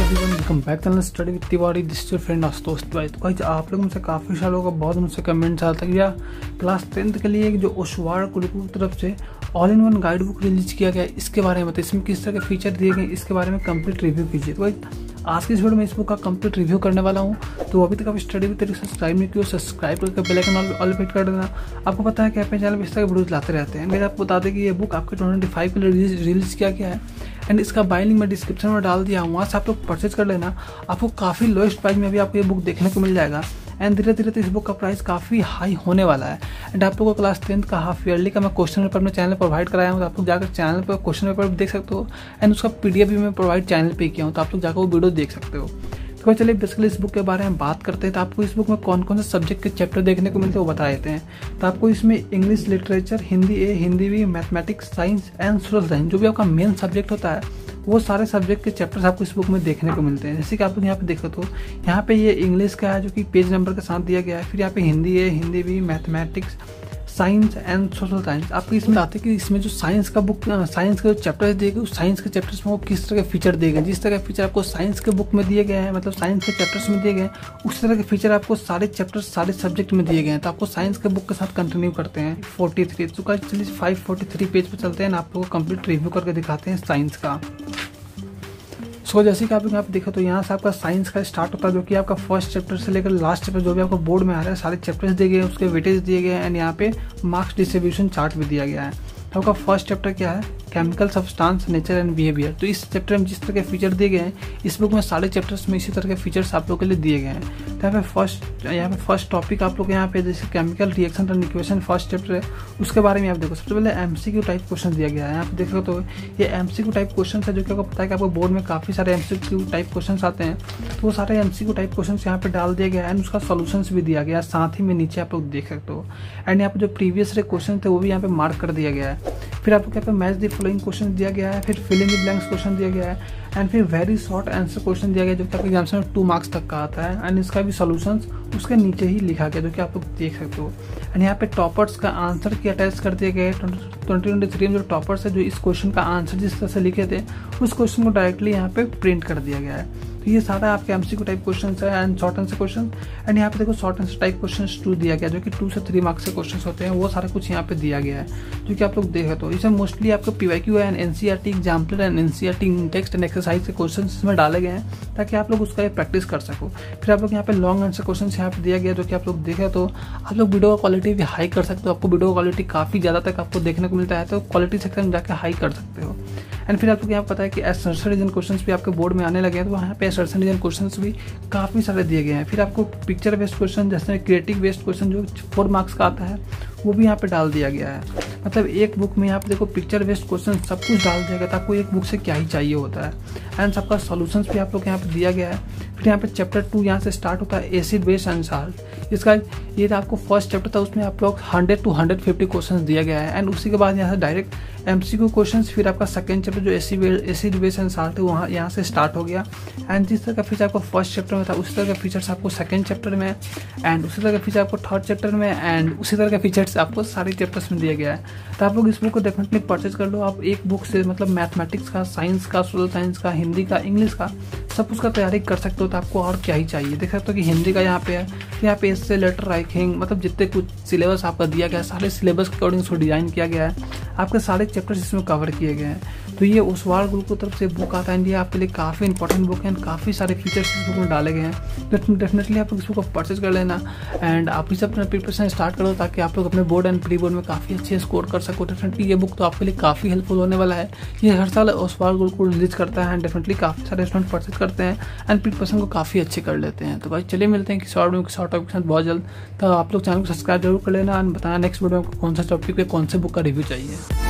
Everyone, welcome back channel study with Tiwari. This is your friend Ashutosh Tiwari. तो guys, आप लोग मुझसे काफ़ी सालों का बहुत मुझसे कमेंट्स आता है कि यार क्लास 10th के लिए जो ओशवार गुरुकुल की तरफ से all in one guide book release किया गया है, इसके बारे में बताइए। इसमें किस तरह के फीचर दिए गए, इसके बारे में कंप्लीट रिव्यू कीजिए। तो गाइस, आज की इस वीडियो में इस बुक का कंप्लीट रिव्यू करने वाला हूं। तो अभी तक आप स्टडी विद तिवारी सब्सक्राइब नहीं किया, सब्सक्राइब करके बेल आइकन ऑल पे कर देना। आपको पता है कि अपने चैनल पर इस तरह के वीडियोस लाते रहते हैं। मैं आपको बता दें कि ये बुक आपके 2025 में रिलीज किया गया है एंड इसका बाय लिंक मैं डिस्क्रिप्शन में डाल दिया हूँ, वहाँ से आप लोग परचेज कर लेना। आपको काफ़ी लोएस्ट प्राइस में अभी आपको ये बुक देखने को मिल जाएगा एंड धीरे धीरे तो इस बुक का प्राइस काफ़ी हाई होने वाला है। एंड आप लोगों को क्लास 10th का हाफ ईयरली का मैं क्वेश्चन पेपर अपने चैनल पर प्रोवाइड कराया हूँ, तो आप लोग जाकर चैनल पर क्वेश्चन पेपर भी देख सकते हो एंड उसका PDF भी मैं प्रोवाइड चैनल पर किया हूँ, तो आप लोग जाकर वो वीडियो देख सकते हो। तो चलिए बेसिकली इस बुक के बारे में बात करते हैं। तो आपको इस बुक में कौन कौन से सब्जेक्ट के चैप्टर देखने को मिलते हैं वो बता देते हैं। तो आपको इसमें English literature, Hindi A, Hindi B, mathematics, science and social science, जो भी आपका मेन सब्जेक्ट होता है वो सारे सब्जेक्ट के चैप्टर्स आपको इस बुक में देखने को मिलते हैं। जैसे कि आप लोग यहाँ पे देख सकते हो, यहाँ पे ये इंग्लिश का है जो कि पेज नंबर के साथ दिया गया है। फिर यहाँ पे Hindi A, Hindi B, mathematics, science and social science. आपको इसमें आते हैं कि इसमें जो साइंस का बुक, साइंस के जो चैप्टर्स दिए गए, उस साइंस के चैप्टर्स में वो किस तरह के फीचर दिए गए। जिस तरह के फीचर आपको साइंस के बुक में दिए गए हैं, मतलब साइंस के चैप्टर्स में दिए गए हैं, उस तरह के फीचर आपको सारे चैप्टर्स सारे सब्जेक्ट में दिए गए हैं। तो आपको साइंस के बुक के साथ कंटिन्यू करते हैं 43। तो चलिए 543 पेज पर चलते हैं, आप लोगों को कंप्लीट रिव्यू करके दिखाते हैं साइंस का। सो जैसे कि आप यहाँ पे देखो, तो यहाँ से आपका साइंस का स्टार्ट होता है, जो कि आपका फर्स्ट चैप्टर से लेकर लास्ट चैप्टर जो भी आपको बोर्ड में आ रहा है, सारे चैप्टर्स दिए गए हैं, उसके वेटेज दिए गए हैं एंड यहाँ पे मार्क्स डिस्ट्रीब्यूशन चार्ट भी दिया गया है। तो आपका फर्स्ट चैप्टर क्या है, chemical substance, nature and behaviour. तो इस चैप्टर में जिस तरह के फीचर दिए गए हैं, इस बुक में सारे चैप्टर्स में इसी तरह के फीचर्स आप लोग के लिए दिए गए हैं। तो यहाँ पे फर्स्ट टॉपिक आप लोग यहाँ पे जैसे chemical reaction and equation first chapter है, उसके बारे में आप देखो। सबसे पहले MCQ टाइप क्वेश्चन दिया गया है। यहाँ पे देख सकते हो, ये MCQ टाइप क्वेश्चन है, जो कि आपको पता है कि आपको बोर्ड में काफ़ी सारे MCQ टाइप क्वेश्चन आते हैं। तो वो सारे MCQ टाइप क्वेश्चन यहाँ पे डाल दिया गया है एंड उसका सोल्यूशन भी दिया गया है, साथ ही में नीचे आप लोग देख सकते हो। एंड यहाँ पे जो प्रीवियस क्वेश्चन थे वो भी यहाँ पे मार्क कर दिया गया है। फिर आपको यहाँ पे मैच द फॉलोइंग क्वेश्चन दिया गया है, फिर फिलिंग द ब्लैंक्स क्वेश्चन दिया गया है एंड फिर वेरी शॉर्ट आंसर क्वेश्चन दिया गया, जो कि आपके एग्जाम में 2 मार्क्स तक का आता है एंड इसका भी सॉल्यूशंस उसके नीचे ही लिखा गया, जो कि आप लोग देख सकते हो। एंड यहाँ पे टॉपर्स का आंसर की अटैच कर दिया गया है। 2023 में जो टॉपर्स है, जो इस क्वेश्चन का आंसर जिस तरह से लिखे थे, उस क्वेश्चन को डायरेक्टली यहाँ पे प्रिंट कर दिया गया है। तो ये सारा आपके MCQ टाइप क्वेश्चन है and short answer question. And यहाँ पे देखो शॉर्ट आंसर टाइप क्वेश्चन 2 दिया गया, जो कि 2 से 3 मार्क्स के क्वेश्चन होते हैं, वो सारा कुछ यहाँ पे दिया गया है, जो कि आप लोग देख सकते हो। इसमें मोस्टली आपको PYQ and NCERT example and NCERT text and exercise के क्वेश्चन इसमें डाले गए हैं, ताकि आप लोग उसका प्रैक्टिस कर सको। फिर आप लोग यहाँ पे लॉन्ग आंसर क्वेश्चन यहाँ पे दिया गया, जो कि आप लोग देखे तो आप लोग वीडियो का क्वालिटी भी हाई कर सकते हो। आपको वीडियो क्वालिटी काफ़ी ज़्यादा तक आपको देखने को मिलता है, तो क्वालिटी सेक्शन में जाकर हाई कर सकते हो। एंड फिर आपको यहाँ पता है कि असर्शन रीजन क्वेश्चन भी आपके बोर्ड में आने लगे हैं, तो वहाँ पे असर्शन रीजन क्वेश्चन भी काफ़ी सारे दिए गए हैं। फिर आपको पिक्चर बेस्ड क्वेश्चन, जैसे क्रिएटिव बेस्ड क्वेश्चन जो 4 मार्क्स का आता है, वो भी यहाँ पे डाल दिया गया है। मतलब एक बुक में यहाँ पे देखो पिक्चर बेस्ड क्वेश्चन सब कुछ डाल दिया गया था, आपको एक बुक से क्या ही चाहिए होता है। एंड सबका सॉल्यूशंस भी आप लोग यहाँ पे दिया गया है। फिर यहाँ पे चैप्टर 2 यहाँ से स्टार्ट होता है, एसिड बेस एंड साल्ट। इसका ये था आपको फर्स्ट चैप्टर था, उसमें आप लोग 100 to 150 क्वेश्चन दिया गया है एंड उसी के बाद यहाँ से डायरेक्ट MCQ क्वेश्चन। फिर आपका सेकंड चैप्टर जो एसिड बेस एंड साल्ट है, वहाँ यहाँ से स्टार्ट हो गया। एंड जिस तरह का फीचर आपको फर्स्ट चैप्टर में था, उसी तरह का फीचर्स आपको सेकंड चैप्टर में एंड उसी तरह का फीचर आपको थर्ड चैप्टर में एंड उसी तरह का फीचर्स आपको सारे चैप्टर्स में दिया गया है। तो आप लोग इस बुक को डेफिनेटली परचेज कर लो। आप एक बुक से मतलब मैथमेटिक्स का, साइंस का, सोशल साइंस का, हिंदी का, इंग्लिश का सब उसका तैयारी कर सकते हो। तो आपको और क्या ही चाहिए। देख सकते हो कि हिंदी का यहाँ पे है, यहाँ पे इससे लेटर राइटिंग, मतलब जितने कुछ सिलेबस आपका दिया गया है, सारे सिलेबस के अकॉर्डिंग उसको डिजाइन किया गया है, आपके सारे चैप्टर्स इसमें कवर किए गए हैं। तो ये ओशवार गुरुकुल की तरफ से बुक आता है, ये आपके लिए काफ़ी इंपॉर्टेंट बुक है, काफ़ी सारे फीचर्स इस बुक में डाले गए हैं। तो डेफिनेटली आप लोग इस बुक को परचेज कर लेना एंड आप इस अपना प्रिपरेशन स्टार्ट करो, ताकि आप लोग अपने बोर्ड एंड प्री बोर्ड में काफ़ी अच्छे स्कोर कर सको। डेफिनेटली ये बुक तो आपके लिए काफ़ी हेल्पफुल होने वाला है। ये हर साल ओशवार गुरुकुल रिलीज करता है एंड डेफिनेटली काफ़ी सारे स्टूडेंट परचेज करते हैं एंड प्रिपरेशन को काफ़ी अच्छे कर लेते हैं। तो भाई चलिए मिलते हैं किसी और वीडियो के शॉर्ट टॉपिक के साथ बहुत जल्द। तो आप लोग चैनल को सब्सक्राइब जरूर कर लेना एंड बताना नेक्स्ट वीडियो में कौन सा टॉपिक पे कौन से बुक का रिव्यू चाहिए।